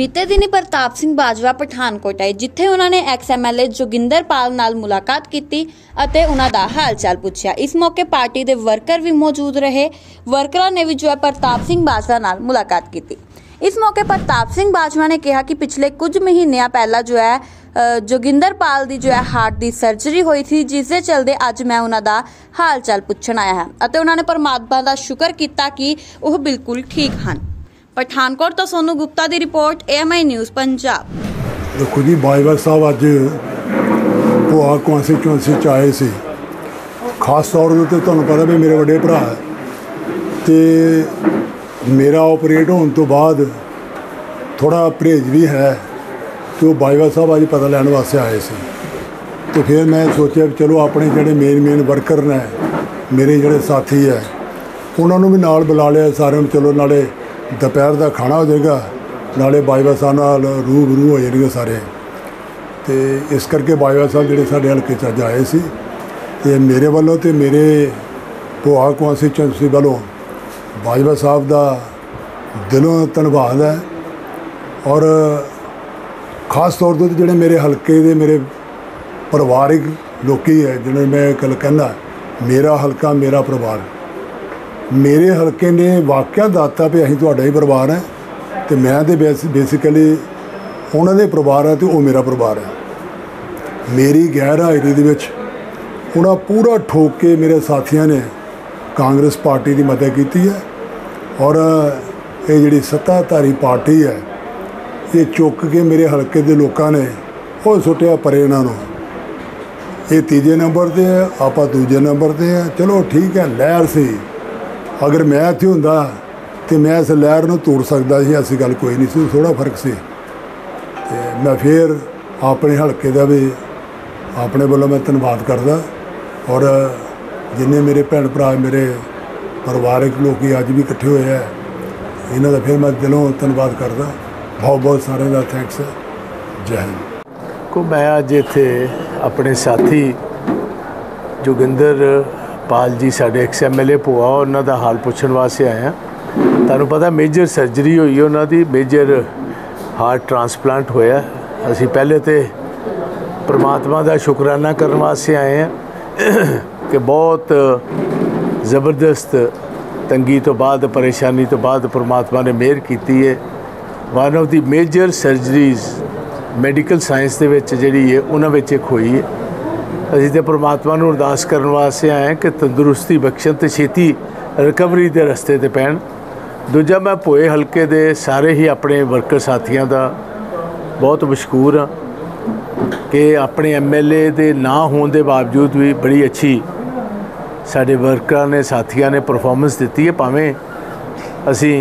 बीते दिन प्रताप सिंह बाजवा पठानकोट आए, जिथे उन्होंने एक्स MLA जोगिंदर पाल नाल मुलाकात की अते उन्हां दा हाल चाल पूछा। इस मौके पार्टी के वर्कर भी मौजूद रहे। वर्करां ने भी जो है प्रताप सिंह बाजवा नाल मुलाकात की। इस मौके प्रताप सिंह बाजवा ने कहा कि पिछले कुछ महीनों पहला जो है जोगिंदर पाल की जो है हार्ट की सर्जरी हुई थी, जिसके चलते अज मैं उन्हां दा हाल चाल पूछण आया है अते उन्होंने परमात्मा का शुक्र किया कि वह बिल्कुल ठीक हैं। पठानकोट तो सोनू गुप्ता की रिपोर्ट, AMI न्यूज़ पंजाब। देखो जी, बाजवा साहब अज भुआ कॉन्स्टिट्यूएंसी च आए थे। खास तौर पर तुहानूं पता भी मेरे वड्डे भरा ते मेरा ऑपरेट होने तो बाद थोड़ा परहेज भी है, तो बाजवा साहब अज पता लैन वास्ते आए थे। तो फिर मैं सोचा चलो अपने जोड़े मेन वर्कर ने मेरे जोड़े साथी है उन्होंने भी नाल बुला लिया सारे। चलो नाले दोपहर का खाना हो जाएगा, नाले बाजवा साहब नाल रूबरू हो जाएंगे सारे। तो इस करके बाजवा साहब जोड़े साढ़े हल्के च अज आए सी ते मेरे वालों तो मेरे भुआ कॉन्स्टिट्यूएंसी वालों बाजवा साहब का दिलों धन्यवाद है। और खास तौर पर जोड़े मेरे हल्के दे मेरे परिवारिक लोग है, जिन्हें मैं कल कहना मेरा हल्का मेरा परिवार, मेरे हल्के ने वाकया दाता भी असीं तुहाडा ही परिवार है तो मैं तो बेसिकली उन्होंने परिवार है तो वह मेरा परिवार है। मेरी गैर हाज़री दे विच उन्हां पूरा ठोक के मेरे साथियों ने कांग्रेस पार्टी की मदद की है। और ये जिहड़ी सत्ताधारी पार्टी है ये चुक के मेरे हल्के के लोगों ने वो सुटिया परे इन्हां नूं। ये तीजे नंबर पर है, आप दूजे नंबर पर है। चलो ठीक है, लहर सी, अगर मैं इत्थे हुंदा तो मैं इस लहर नूं तोड़ सकदा सी, ऐसी गल कोई नहीं सी, थोड़ा फर्क सी। ते मैं फिर अपने हल्के का भी अपने वालों मैं धन्यवाद करदा। और जिन्ने मेरे भैन भरा मेरे परिवारिक लोग अज भी इकट्ठे हुए हैं, इन्हां दा फिर मैं दिलों धन्यवाद करदा। बहुत बहुत सारे का थैंक्स है। जय हिंद। को मैं अज इत्थे अपने साथी जोगिंदर पाल जी साढ़े एक्स MLA भुआ उन्हों का हाल पुछण वास्ते आया। तुहानूं पता मेजर सर्जरी हुई उन्होंने, मेजर हार्ट ट्रांसप्लांट होया। असीं पहले तो परमात्मा का शुकराना करने वास्ते आए हैं कि बहुत ज़बरदस्त तंगी तो बाद परेशानी तो बाद परमात्मा ने मेहर की है। One of the major surgeries medical science दे विच जिहड़ी है उन्हां विच एक हुई है। असीं ते परमात्मा नूं अरदास करन वास्ते आए हैं कि तंदुरुस्ती बख्शण ते छेती रिकवरी के रस्ते ते पैण। दूजा मैं भोए हल्के दे सारे ही अपने वर्कर साथियों का बहुत मशकूर हाँ कि अपने MLA दे ना होने के बावजूद भी बड़ी अच्छी साढ़े वर्करां ने साथियों ने परफॉर्मेंस दी है। भावें असी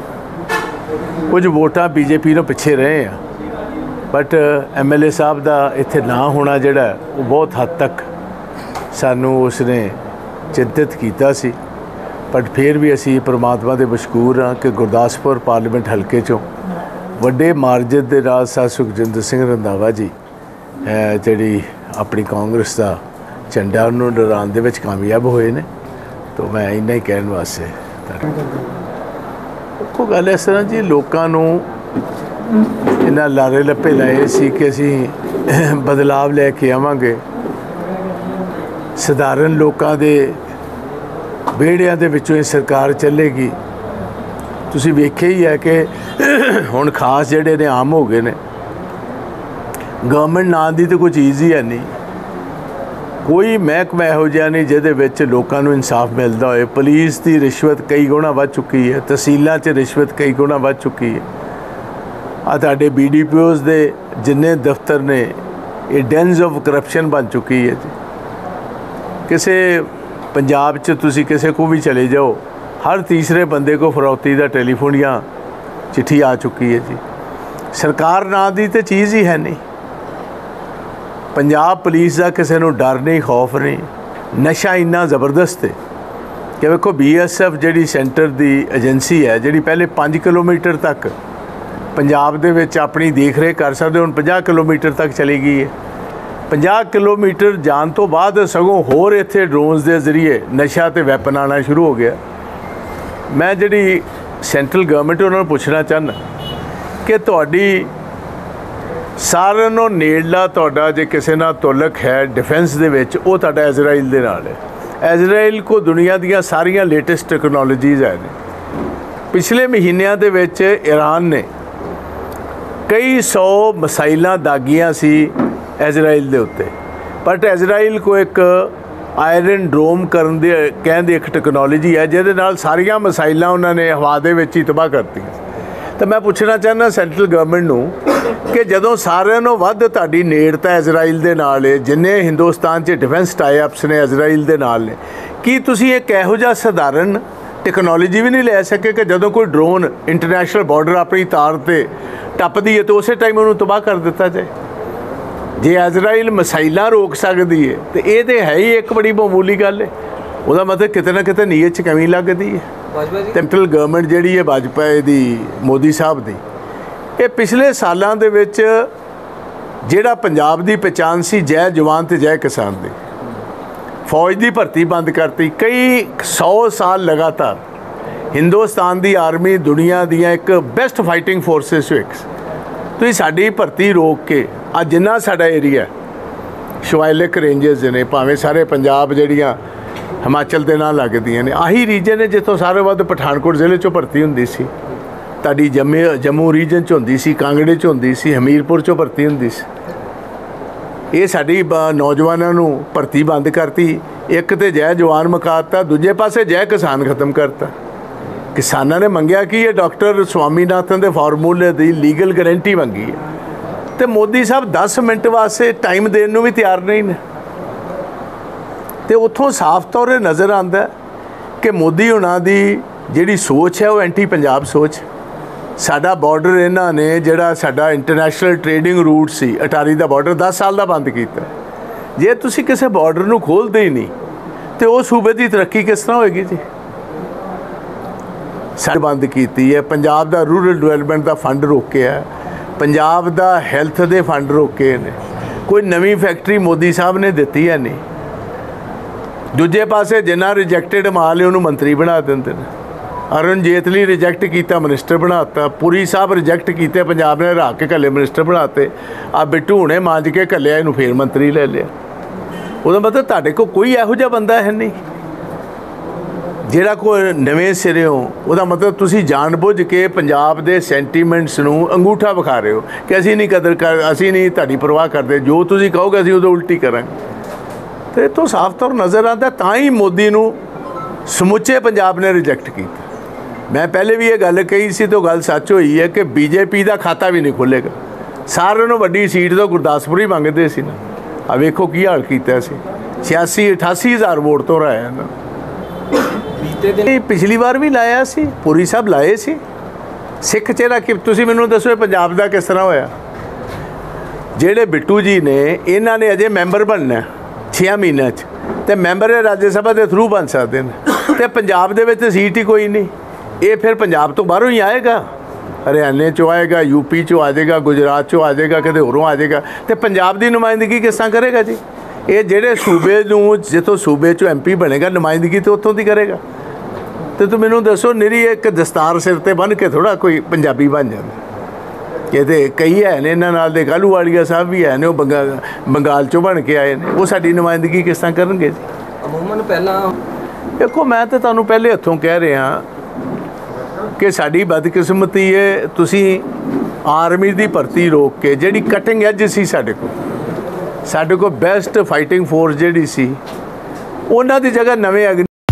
कुछ वोटां BJP नूं पिछे रहे हैं, बट MLA साहब का इत्थे ना होना जिहड़ा वो बहुत हद तक सानू उसने चिंतित किया सी। बट फिर भी असी परमात्मा के मशकूर हाँ कि गुरदासपुर पार्लीमेंट हल्के चों वड्डे मार्जिन के नाल साथ सुखजिंदर सिंह रंधावा जी जिहड़ी अपनी कांग्रेस का झंडा उन्होंने लहराउण दे विच कामयाब होए ने। तो मैं इन्ना ही कहण वास्ते को गल इस तरह जी, लोकां नूं इन्हां लारे लप्पे लाए सी कि असीं बदलाव लैके आवांगे, सधारण लोकां दे बेड़ियां दे विचों सरकार चलेगी। तुसीं वेख्या ही है कि हुण खास जिहड़े ने आम हो गए ने। गवर्नमेंट नां दी तो कोई चीज़ ही है नहीं, कोई महकमा इहो जिहा नहीं जिहदे विच लोकां नूं इंसाफ मिलदा होए। पुलिस की रिश्वत कई गुणा वध चुकी है, तहसीलों च रिश्वत कई गुणा वध चुकी है। आ तुहाडे BDPOs दे जिन्ने दफ्तर ने ये डेन्स ऑफ करप्शन बन चुकी है जी। किसे पंजाब च तुसी किसे को भी चले जाओ, हर तीसरे बंदे को फरौती का टेलीफोन या चिट्ठी आ चुकी है जी। सरकार नां दी तो चीज़ ही है नहीं। पंजाब पुलिस का किसी को डर नहीं, खौफ नहीं। नशा इन्ना ज़बरदस्त है कि वेखो BSF जिहड़ी सेंटर की एजेंसी है, जिहड़ी पहले 5 किलोमीटर तक पंजाब दे विच अपनी देख रेख कर सकते, हुण 50 किलोमीटर तक चली गई है। 50 किलोमीटर जान तो बाद सगों होर इत्थे ड्रोन्स के जरिए नशा तो वैपन आना शुरू हो गया। मैं जिहड़ी सेंट्रल गवर्नमेंट उन्होंने पूछना चाहना कि तुहाडी सारिਆਂ ਨੂੰ ਨੇੜਲਾ ਤੁਹਾਡਾ ਜੇ ਕਿਸੇ ਨਾਲ ਤੁਲਕ ਹੈ ਡਿਫੈਂਸ ਦੇ ਵਿੱਚ ਉਹ ਤੁਹਾਡਾ ਇਜ਼ਰਾਈਲ ਦੇ ਨਾਲ ਹੈ। ਇਜ਼ਰਾਈਲ ਕੋ ਦੁਨੀਆ ਦੀਆਂ ਸਾਰੀਆਂ ਲੇਟੈਸਟ ਟੈਕਨੋਲੋਜੀਜ਼ ਹੈ ਨੇ। ਪਿਛਲੇ ਮਹੀਨਿਆਂ ਦੇ ਵਿੱਚ ਈਰਾਨ ਨੇ ਕਈ 100 ਮਿਸਾਈਲਾਂ ਦਾਗੀਆਂ ਸੀ ਇਜ਼ਰਾਈਲ ਦੇ ਉੱਤੇ, ਬਟ ਇਜ਼ਰਾਈਲ ਕੋ ਇੱਕ ਆਇਰਨ ਡਰੋਮ ਕਰਨ ਦੇ ਕਹਿੰਦੇ ਇੱਕ ਟੈਕਨੋਲੋਜੀ ਹੈ ਜਿਹਦੇ ਨਾਲ ਸਾਰੀਆਂ ਮਿਸਾਈਲਾਂ ਉਹਨਾਂ ਨੇ ਹਵਾ ਦੇ ਵਿੱਚ ਹੀ ਤਬਾਹ ਕਰਤੀਆਂ। ਤਾਂ ਮੈਂ ਪੁੱਛਣਾ ਚਾਹੁੰਦਾ ਸੈਂਟਰਲ ਗਵਰਨਮੈਂਟ ਨੂੰ ਕਿ ਜਦੋਂ ਸਾਰਿਆਂ ਨੂੰ ਵੱਧ ਤੁਹਾਡੀ ਨੇੜਤਾ ਇਜ਼ਰਾਈਲ ਦੇ ਨਾਲ ਹੈ, ਜਿੰਨੇ ਹਿੰਦੁਸਤਾਨ 'ਚ ਡਿਫੈਂਸ ਟਾਈ-ਅਪਸ ਨੇ ਇਜ਼ਰਾਈਲ ਦੇ ਨਾਲ ਨੇ, ਕੀ ਤੁਸੀਂ ਇੱਕ ਇਹੋ ਜਿਹਾ ਸਧਾਰਨ ਟੈਕਨੋਲੋਜੀ ਵੀ ਨਹੀਂ ਲੈ ਸਕੇ ਕਿ ਜਦੋਂ ਕੋਈ ਡਰੋਨ ਇੰਟਰਨੈਸ਼ਨਲ ਬਾਰਡਰ ਆਪਣੀ ਤਾਰ 'ਤੇ ਟੱਪਦੀ ਹੈ ਤਾਂ ਉਸੇ ਟਾਈਮ ਉਹਨੂੰ ਤਬਾਹ ਕਰ ਦਿੱਤਾ ਜਾਏ? ਜੇ ਇਜ਼ਰਾਈਲ ਮਿਸਾਈਲਾਂ ਰੋਕ ਸਕਦੀ ਹੈ ਤਾਂ ਇਹ ਤਾਂ ਹੈ ਹੀ ਇੱਕ ਬੜੀ ਮਾਮੂਲੀ ਗੱਲ ਹੈ। ਉਹਦਾ ਮਤਲਬ ਕਿਤੇ ਨਾ ਕਿਤੇ ਨੀਅਤ 'ਚ ਕਮੀ ਲੱਗਦੀ ਹੈ। ਸੈਂਟਰਲ ਗਵਰਨਮੈਂਟ ਜਿਹੜੀ ਹੈ ਵਾਜਪਾਈ ਦੀ, ਮੋਦੀ ਸਾਹਿਬ ਦੀ, ਇਹ ਪਿਛਲੇ ਸਾਲਾਂ ਦੇ ਵਿੱਚ ਜਿਹੜਾ ਪੰਜਾਬ ਦੀ ਪਹਿਚਾਣ ਸੀ ਜੈ ਜਵਾਨ ਤੇ ਜੈ ਕਿਸਾਨ ਦੀ, ਫੌਜ ਦੀ ਭਰਤੀ ਬੰਦ ਕਰਤੀ। ਕਈ 100 ਸਾਲ ਲਗਾਤਾਰ ਹਿੰਦੁਸਤਾਨ ਦੀ ਆਰਮੀ ਦੁਨੀਆ ਦੀਆਂ ਇੱਕ ਬੈਸਟ ਫਾਈਟਿੰਗ ਫੋਰਸਿਸ 'ਚੋਂ ਇੱਕ। ਤੁਸੀਂ ਸਾਡੀ ਭਰਤੀ ਰੋਕ ਕੇ ਅੱਜ ਜਿੰਨਾ ਸਾਡਾ ਏਰੀਆ ਸ਼ਿਵਾਲਿਕ ਰੇਂਜਸ ਨੇ, ਭਾਵੇਂ ਸਾਰੇ ਪੰਜਾਬ ਜਿਹੜੀਆਂ ਹਿਮਾਚਲ ਦੇ ਨਾਲ ਲੱਗਦੀਆਂ ਨੇ, ਆਹੀ ਰੀਜਨ ਹੈ ਜਿੱਥੋਂ ਸਾਰੇ ਵੱਧ ਪਠਾਨਕੋਟ ਜ਼ਿਲ੍ਹੇ 'ਚੋਂ ਭਰਤੀ ਹੁੰਦੀ ਸੀ, ਤੁਹਾਡੀ ਜੰਮੂ ਰੀਜਨ 'ਚ ਹੁੰਦੀ ਸੀ, ਕਾਂਗੜੇ 'ਚ ਹੁੰਦੀ ਸੀ, ਹਮੀਰਪੁਰ 'ਚੋਂ ਭਰਤੀ ਹੁੰਦੀ ਸੀ। ਇਹ ਸਾਡੀ ਨੌਜਵਾਨਾਂ ਨੂੰ ਭਰਤੀ ਬੰਦ ਕਰਤੀ। ਇੱਕ ਤੇ ਜੈ ਜਵਾਨ ਮੁਕਾਤਾ, ਦੂਜੇ ਪਾਸੇ ਜੈ ਕਿਸਾਨ ਖਤਮ ਕਰਤਾ। ਕਿਸਾਨਾਂ ਨੇ ਮੰਗਿਆ ਕਿ ਇਹ ਡਾਕਟਰ ਸਵਾਮੀਨਾਥਨ ਦੇ ਫਾਰਮੂਲੇ ਦੀ ਲੀਗਲ ਗਰੰਟੀ ਮੰਗੀ ਹੈ, ਤੇ ਮੋਦੀ ਸਾਹਿਬ 10 ਮਿੰਟ ਵਾਸਤੇ ਟਾਈਮ ਦੇਣ ਨੂੰ ਵੀ ਤਿਆਰ ਨਹੀਂ ਨੇ। ਤੇ ਉੱਥੋਂ ਸਾਫ਼ ਤੌਰ 'ਤੇ ਨਜ਼ਰ ਆਉਂਦਾ ਕਿ ਮੋਦੀ ਹੁਣਾਂ ਦੀ ਜਿਹੜੀ ਸੋਚ ਹੈ ਉਹ ਐਂਟੀ ਪੰਜਾਬ ਸੋਚ। ਸਾਡਾ ਬਾਰਡਰ ਇਹਨਾਂ ਨੇ ਜਿਹੜਾ ਸਾਡਾ ਇੰਟਰਨੈਸ਼ਨਲ ਟ੍ਰੇਡਿੰਗ ਰੂਟ ਸੀ, ਅਟਾਰੀ ਦਾ ਬਾਰਡਰ 10 ਸਾਲ ਦਾ ਬੰਦ ਕੀਤਾ। ਜੇ ਤੁਸੀਂ ਕਿਸੇ ਬਾਰਡਰ ਨੂੰ ਖੋਲ੍ਹਦੇ ਹੀ ਨਹੀਂ ਤੇ ਉਹ ਸੂਬੇ ਦੀ ਤਰੱਕੀ ਕਿਸ ਤਰ੍ਹਾਂ ਹੋਏਗੀ ਜੀ? ਸਾਡੇ ਬੰਦ ਕੀਤੀ ਹੈ। ਪੰਜਾਬ ਦਾ ਰੂਰਲ ਡਿਵੈਲਪਮੈਂਟ ਦਾ ਫੰਡ ਰੋਕਿਆ, ਪੰਜਾਬ ਦਾ ਹੈਲਥ ਦੇ ਫੰਡ ਰੋਕੇ ਨੇ, ਕੋਈ ਨਵੀਂ ਫੈਕਟਰੀ ਮੋਦੀ ਸਾਹਿਬ ਨੇ ਦਿੱਤੀ ਹੈ ਨਹੀਂ। ਦੂਜੇ ਪਾਸੇ ਜਿੰਨਾ ਰਿਜੈਕਟਡ ਮਾਲ ਹੈ ਉਹਨੂੰ ਮੰਤਰੀ ਬਣਾ ਦਿੰਦੇ ਨੇ। ਅਰੁਣ ਜੇਤਲੀ ਰਿਜੈਕਟ ਕੀਤਾ, ਮਿਨਿਸਟਰ ਬਣਾਤਾ। ਪੁਰੀ ਸਾਹਿਬ ਰਿਜੈਕਟ ਕੀਤੇ, ਪੰਜਾਬ ਨੇ ਹਰਾ ਕੇ ਘੱਲੇ ਮਿਨਿਸਟਰ ਬਣਾਤੇ। ਆ ਬਿੱਟੂ ਹੁਣੇ ਮਾਂਜ ਕੇ ਘੱਲਿਆ, ਇਹਨੂੰ ਫੇਰ ਮੰਤਰੀ ਲੈ ਲਿਆ। ਉਹਦਾ ਮਤਲਬ ਤੁਹਾਡੇ ਕੋਲ ਕੋਈ ਇਹੋ ਜਿਹਾ ਬੰਦਾ ਹੈ ਨਹੀਂ ਜਿਹੜਾ ਕੋਈ ਨਵੇਂ ਸਿਰਿਓਂ, ਉਹਦਾ ਮਤਲਬ ਤੁਸੀਂ ਜਾਣ ਬੁੱਝ ਕੇ ਪੰਜਾਬ ਦੇ ਸੈਂਟੀਮੈਂਟਸ ਨੂੰ ਅੰਗੂਠਾ ਵਿਖਾ ਰਹੇ ਹੋ ਕਿ ਅਸੀਂ ਨਹੀਂ ਕਦਰ ਕਰ, ਅਸੀਂ ਨਹੀਂ ਤੁਹਾਡੀ ਪਰਵਾਹ ਕਰਦੇ, ਜੋ ਤੁਸੀਂ ਕਹੋਗੇ ਅਸੀਂ ਉਦੋਂ ਉਲਟੀ ਕਰਾਂਗੇ। ਤੇ ਇੱਥੋਂ ਸਾਫ਼ ਤੌਰ ਨਜ਼ਰ ਆਉਂਦਾ ਤਾਂ ਹੀ ਮੋਦੀ ਨੂੰ ਸਮੁੱਚੇ ਪੰਜਾਬ ਨੇ ਰਿਜੈਕਟ ਕੀਤਾ। ਮੈਂ ਪਹਿਲੇ ਵੀ ਇਹ ਗੱਲ ਕਹੀ ਸੀ ਤੇ ਉਹ ਗੱਲ ਸੱਚ ਹੋਈ ਹੈ ਕਿ ਬੀਜੇਪੀ ਦਾ ਖਾਤਾ ਵੀ ਨਹੀਂ ਖੁੱਲ੍ਹੇਗਾ। ਸਾਰਿਆਂ ਨੂੰ ਵੱਡੀ ਸੀਟ ਤੋਂ ਗੁਰਦਾਸਪੁਰ ਹੀ ਮੰਗਦੇ ਸੀ ਨਾ, ਆ ਵੇਖੋ ਕੀ ਹਾਲ ਕੀਤਾ ਸੀ। 88 ਹਜ਼ਾਰ ਵੋਟ ਤੋਂ ਰਾਇਆ ਨਾ। ਪਿਛਲੀ ਵਾਰ ਵੀ ਲਾਇਆ ਸੀ, ਪੁਰੀ ਸਾਹਿਬ ਲਾਏ ਸੀ। ਸਿੱਖ ਚਿਹਰਾ ਕਿ ਤੁਸੀਂ ਮੈਨੂੰ ਦੱਸੋ ਇਹ ਪੰਜਾਬ ਦਾ ਕਿਸ ਤਰ੍ਹਾਂ ਹੋਇਆ? ਜਿਹੜੇ ਬਿੱਟੂ ਜੀ ਨੇ ਇਹਨਾਂ ਨੇ ਅਜੇ ਮੈਂਬਰ ਬਣਨਾ 6 ਮਹੀਨਿਆਂ 'ਚ, ਤੇ ਮੈਂਬਰ ਰਾਜ ਸਭਾ ਦੇ ਥਰੂ ਬਣ ਸਕਦੇ ਨੇ, ਤੇ ਪੰਜਾਬ ਦੇ ਵਿੱਚ ਸੀਟ ਹੀ ਕੋਈ ਨਹੀਂ। ਇਹ ਫਿਰ ਪੰਜਾਬ ਤੋਂ ਬਾਹਰੋਂ ਹੀ ਆਏਗਾ, ਹਰਿਆਣੇ 'ਚੋਂ ਆਏਗਾ, ਯੂਪੀ 'ਚੋਂ ਆ ਜਾਏਗਾ, ਗੁਜਰਾਤ 'ਚੋਂ ਆ ਜਾਏਗਾ, ਕਿਤੇ ਹੋਰੋਂ ਆ ਜਾਏਗਾ, ਤੇ ਪੰਜਾਬ ਦੀ ਨੁਮਾਇੰਦਗੀ ਕਿਸ ਤਰ੍ਹਾਂ ਕਰੇਗਾ ਜੀ? ਇਹ ਜਿਹੜੇ ਸੂਬੇ ਨੂੰ ਜਿੱਥੋਂ ਸੂਬੇ 'ਚੋਂ MP ਬਣੇਗਾ ਨੁਮਾਇੰਦਗੀ ਤਾਂ ਉੱਥੋਂ ਦੀ ਕਰੇਗਾ। ਤੇ ਤੂੰ ਮੈਨੂੰ ਦੱਸੋ ਨਿਰੀ ਇੱਕ ਦਸਤਾਰ ਸਿਰ 'ਤੇ ਬੰਨ੍ਹ ਕੇ ਥੋੜ੍ਹਾ ਕੋਈ ਪੰਜਾਬੀ ਬਣ ਜਾਂਦਾ। ਇਹ ਤੇ ਕਈ ਹੈ ਨੇ ਇਹਨਾਂ ਨਾਲ ਦੇ, ਕਾਹਲੂਵਾਲੀਆ ਸਾਹਿਬ ਵੀ ਹੈ ਨੇ, ਉਹ ਬੰਗਾਲ 'ਚੋਂ ਬਣ ਕੇ ਆਏ ਨੇ, ਉਹ ਸਾਡੀ ਨੁਮਾਇੰਦਗੀ ਕਿਸ ਤਰ੍ਹਾਂ ਕਰਨਗੇ ਜੀ? ਅਮੂਮਨ ਪਹਿਲਾਂ ਦੇਖੋ ਮੈਂ ਤਾਂ ਤੁਹਾਨੂੰ ਪਹਿਲੇ ਹੱਥੋਂ ਕਹਿ ਰਿਹਾ ਕਿ ਸਾਡੀ ਬਦਕਿਸਮਤੀ ਹੈ, ਤੁਸੀਂ ਆਰਮੀ ਦੀ ਭਰਤੀ ਰੋਕ ਕੇ ਜਿਹੜੀ ਕਟਿੰਗ ਐਜ ਸੀ ਸਾਡੇ ਕੋਲ ਬੈਸਟ ਫਾਈਟਿੰਗ ਫੋਰਸ ਜਿਹੜੀ ਸੀ, ਉਹਨਾਂ ਦੀ ਜਗ੍ਹਾ ਨਵੇਂ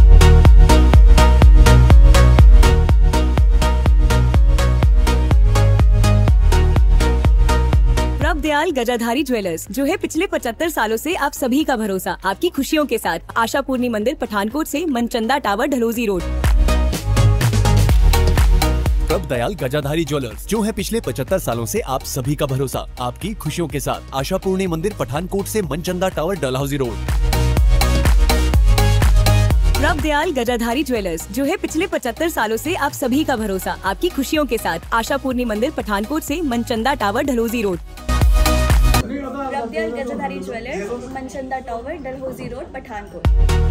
दयाल गजाधारी ज्वेलर्स, जो है पिछले 75 सालों से आप सभी का भरोसा, आपकी खुशियों के साथ। आशापूर्णी मंदिर पठानकोट से Manchanda tower Dalhousie road. Prabh Dayal Gajadhari jewellers, जो है पिछले 75 सालों से आप सभी का भरोसा, आपकी खुशियों के साथ। आशापूर्णी मंदिर पठानकोट से Manchanda tower Dalhousie road. Prabh Dayal Gajadhari jewellers, जो है पिछले 75 सालों से आप सभी का भरोसा, आपकी खुशियों के साथ। आशापूर्णी मंदिर पठानकोट से Manchanda tower Dalhousie road. Prabh Dayal Gajadhari jewellers, Manchanda tower, Dalhousie road, Pathankot.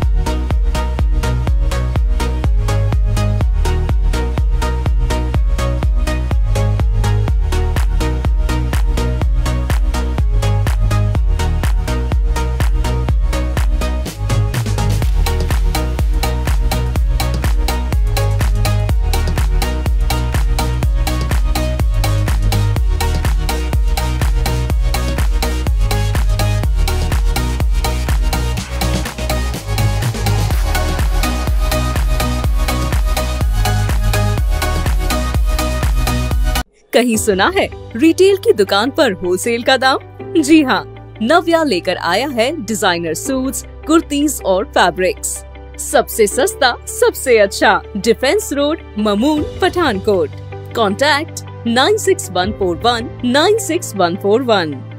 कहीं सुना है रिटेल की दुकान पर होलसेल का दाम? जी हाँ, नव्या लेकर आया है डिजाइनर सूट्स, कुर्तीज और फैब्रिक्स। सबसे सस्ता, सबसे अच्छा, defence road, Mamun, Pathankot. Contact 9614196141।